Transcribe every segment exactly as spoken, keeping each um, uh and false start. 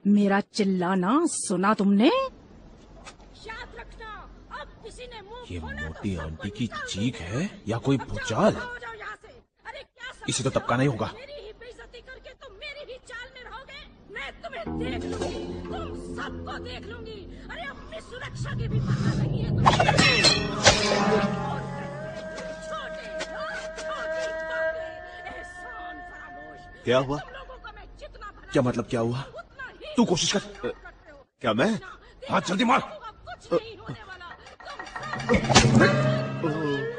मेरा चिल्लाना सुना तुमने? याद रखना, अब किसी ने मुंह ये खोला मोटी तो आंटी की चीख है या कोई भूचाल? इसे तो टपकाना ही होगा। मेरी ही बेइज्जती करके तुम मेरी ही चाल में रहोगे। मैं तुम्हें देख लूंगी, तुम सबको देख लूंगी। अरे अपनी सुरक्षा की भी पता नहीं है तुम्हें। छोटे छोटी बातें, एहसान फरामोश। क्या हुआ? तुम लोगों को मैं जितना भला क्या मतलब क्या हुआ? उतना ही तू कोशिश कर। क्या मैं? हाथ जल्दी मार। कुछ नहीं होने वाला। तुम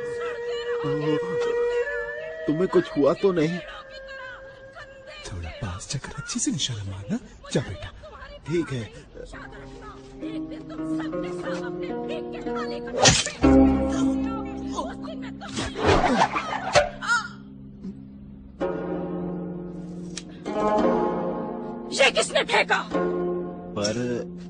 तुम्हें कुछ हुआ तो नहीं? थोड़ा पास जाकर अच्छे से निशाना मारना। जा बेटा। ठीक है। एक दिन तुम सबके साथ अपने भीख के थाली कटोरे उस दिन मैं तुम ये किसने फेंका? पर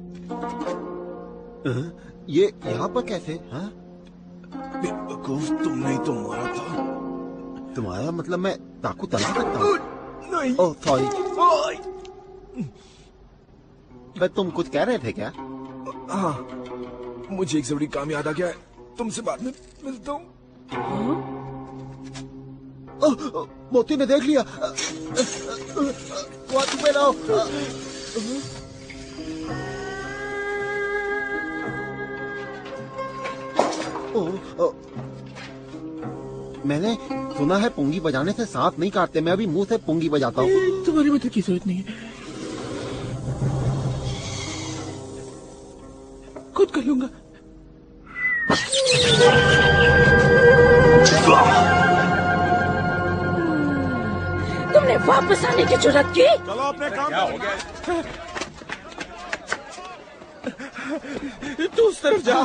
अ, ये यहाँ पर कैसे? हाँ? बेवकूफ, तुमने ही तो मारा था। तुम्हारा मतलब मैं चाकू चला सकता हूँ? नहीं। Oh sorry. पर तुम कुछ कह रहे थे क्या? हाँ, मुझे एक जरूरी काम याद आ गया है। तुमसे बाद में मिलता हूँ। मोती ने देख लिया। वहाँ तुम्हें रहो। ओ, ओ, मैंने सुना है पुंगी बजाने से सांप नहीं काटते। मैं अभी मुंह से पुंगी बजाता हूँ। तुम्हारी मदद की जरूरत नहीं है, खुद कर लूंगा। तुमने वापस आने की जुर्रत की? चलो अपने काम। क्या हो गया? तू उस तरफ जा।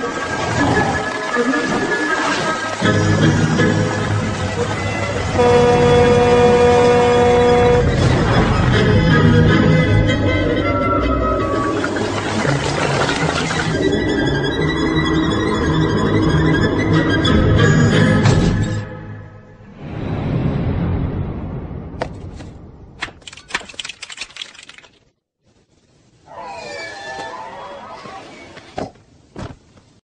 Oh